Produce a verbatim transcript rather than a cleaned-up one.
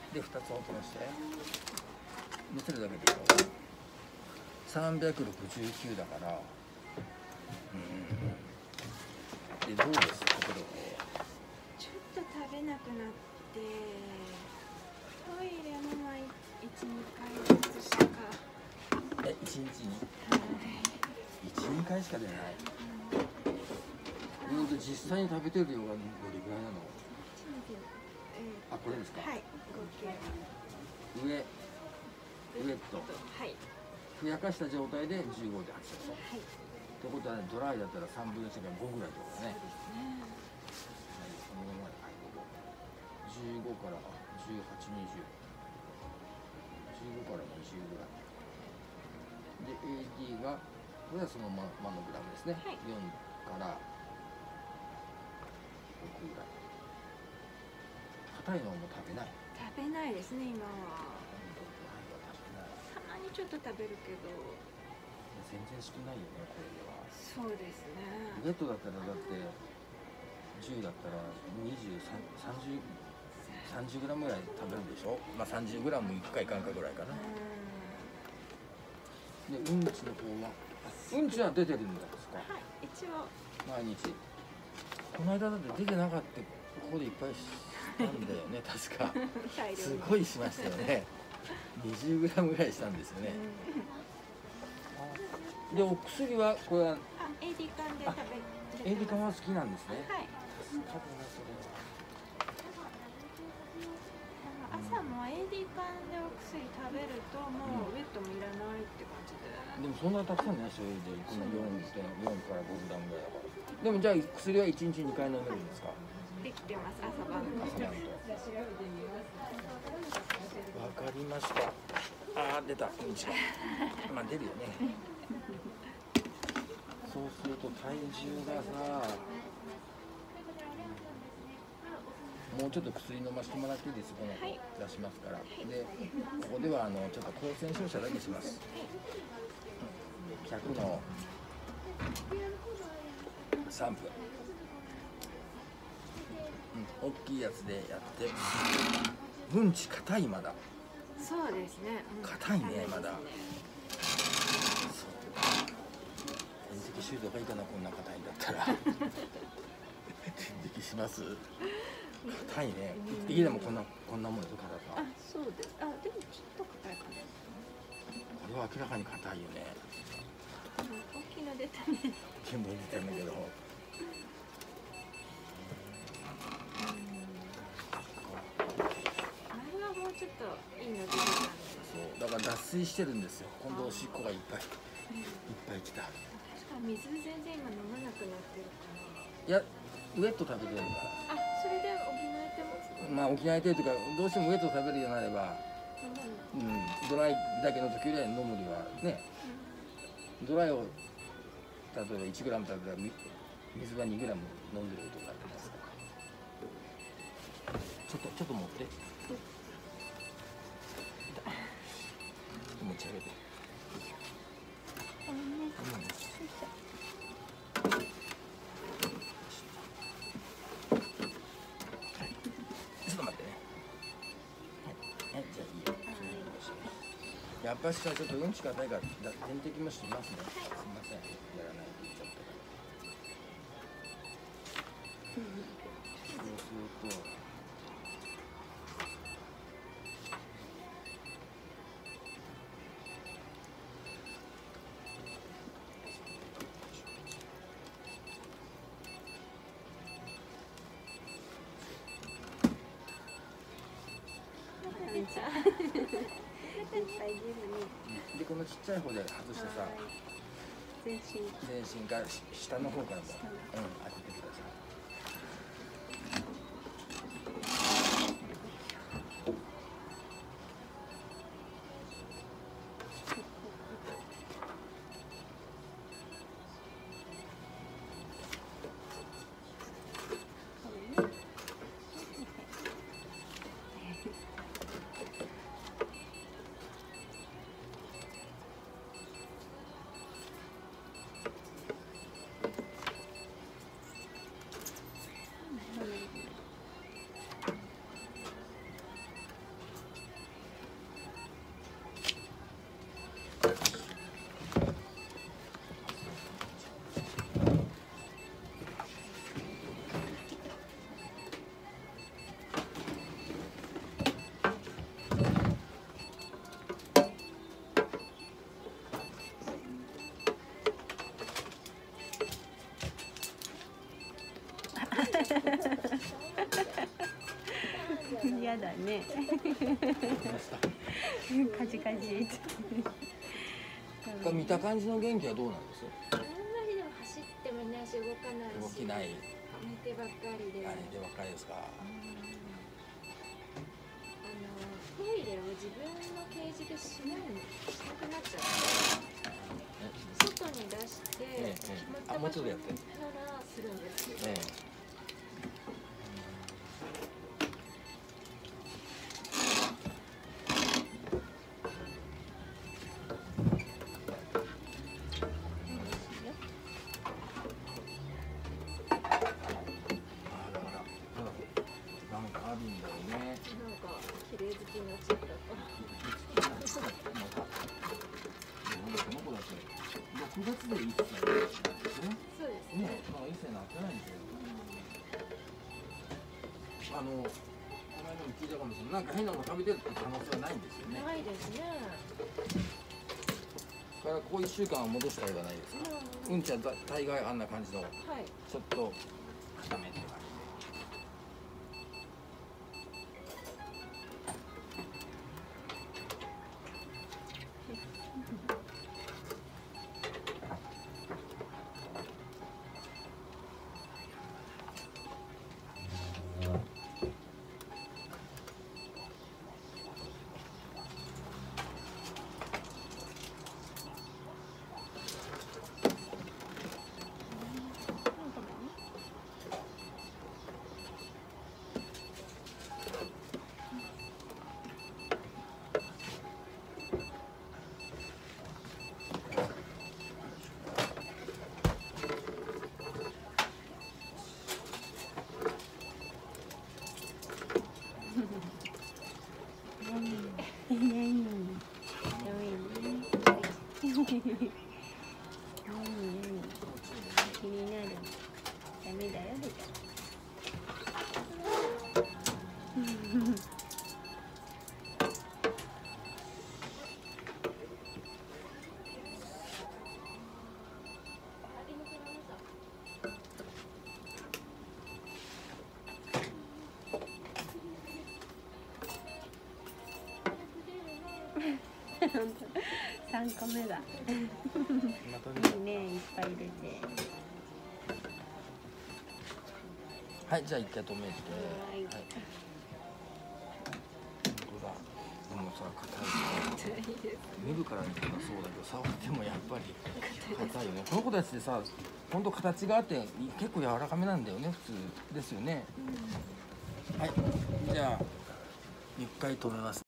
でふたつオープンして乗せるだけでしょ。さんびゃくろくじゅうきゅうだから、うん、でどうですかこれ。 ちょっと食べなくなって、トイレもまあいち、にかいずつしか。 え、いちにちにいち、にかいしか出ない。うん、で実際に食べてる量がどれぐらいなの？あ、これですか？ はい、合計上ウエット、 はい、 ふやかした状態で じゅうごてんはち だと。 はい。 ってことはね、ドライだったらさんぶんのいちがごぐらいってことだね。このままで、はい、ここじゅうごからじゅうはち、にじゅう、じゅうごからにじゅうぐらいで エーディー がこれはそのままのグラムですね、はい、よんからろくぐらい。硬いのも食べない？ 食べないですね、今は。たまにちょっと食べるけど全然少ないよね、これでは。 そうですね。 ウエットだったらだってじゅうだったらにじゅう、さんじゅう、さんじゅうグラムぐらい食べるでしょ。まあさんじゅうグラムいっかいかんかぐらいかな。で、うんちの方はうんちは出てるんですか？ はい、一応毎日。この間だって出てなかった。ここでいっぱいしたんだよね確かすごいしましたよね。にじゅうグラムぐらいしたんですよね。で、お薬はこれはエーディー 缶で食べエーディー 缶は好きなんですね。 はい。 助かるなそれは。 朝も エーディー 缶でお薬食べるともうウェットもいらないって感じで。 でもそんなたくさんない人いるで、この よんてんよん からごグラムぐらいだから。でもじゃあ薬はいちにちにかい飲めるんですか？ できてます、朝晩と。 朝晩と。わかりました。ああ、出た、うんちが。まあ出るよね。そうすると体重がさ、もうちょっと薬飲ませてもらっていいですか？この、はい、出しますから。で、ここではあのちょっと高専照射だけします。ひゃくのさんぷん。うん、大きいやつでやって。うんち硬いまだ。 そうですね。 硬いねまだ。点滴シュートがいいかな、こんな硬いんだったら。点滴します。硬いね。一滴でもこんなこんなもんです硬さ。 あ、そうです。あ、でもちょっと硬いかな。 これは明らかに硬いよね。 大きいの出たね。 全部出たんだけど。 前はもうちょっといいの出てたんで。 そう、だから脱水してるんですよ。今度おしっこがいっぱいいっぱいきた。 確か水全然今飲まなくなってるから。 いや、ウエット食べてるから。 あ、それで補えてますか？ まあ補えてるというか、どうしてもウエット食べるようになれば、うん、ドライだけの時よりは飲む量はね、うん、ドライを例えばいちグラム食べたら水はにグラム飲んでることになってますから。ちょっとちょっと持って。持ち上げて。やっぱりさ、ちょっとうんち硬いから点滴もしますね。すみません、やらないで言っちゃったから。そうすると。で、このちっちゃい方で外してさ、 全身全身から下の方からも、うん、当ててください。 ね。カジカジ。 見た感じの元気はどうなんです？ あんまりでも走ってもいないし動かないし。 動きない。 寝てばっかりで。 あ、寝てばっかりですか。 あのトイレを自分のケージでしないにしたくなっちゃって。外に出して、 ええ、あ、もうちょっとやって。 ならするんですけど。 ええ。あるんだよね。 なんか綺麗好きになっちゃったと。 この子だってろくがつでいっさいですね。 そうですね。 ね、まだいっさいになってないんですよ。あの、この間も聞いたかもしれない。なんか変なもの食べてるって可能性はないんですよね。 ないですね。 だからここいっしゅうかんは戻したいがないですか。うん、ちゃん大概あんな感じの、はい、ちょっと固めて。 気になる。ダメだよみたいな。三個目だ。いいね、いっぱい入れて。 はい、じゃあ一回止めて。 はい。 はい、本当だ。でもさ、硬い。見るからにはそうだけど、触ってもやっぱり硬いよね。この子たちでさ、本当形があって結構柔らかめなんだよね、普通ですよね。うん、はい、じゃあ一回止めます。